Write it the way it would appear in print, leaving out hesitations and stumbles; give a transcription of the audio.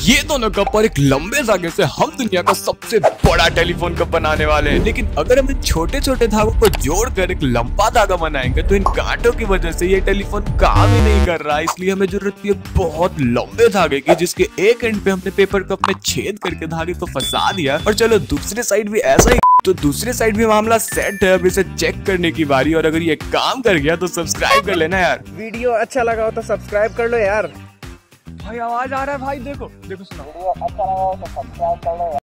ये दोनों कप और एक लंबे धागे से हम दुनिया का सबसे बड़ा टेलीफोन कप बनाने वाले हैं। लेकिन अगर हम इन छोटे छोटे धागों को जोड़कर एक लंबा धागा बनाएंगे तो इन कांटों की वजह से ये टेलीफोन काम ही नहीं कर रहा। इसलिए हमें जरूरत है बहुत लंबे धागे की, जिसके एक एंड पे हमने पेपर कप में छेद करके धागे को फंसा दिया। और चलो दूसरी साइड भी ऐसा ही, तो दूसरी साइड भी मामला सेट है। अब इसे चेक करने की बारी, और अगर ये काम कर गया तो सब्सक्राइब कर लेना यार। वीडियो अच्छा लगा हो तो सब्सक्राइब कर लो यार। भाई आवाज आ रहा है भाई, देखो देखो सुनो। वीडियो अच्छा लगा हो तो सब्सक्राइब कर लो।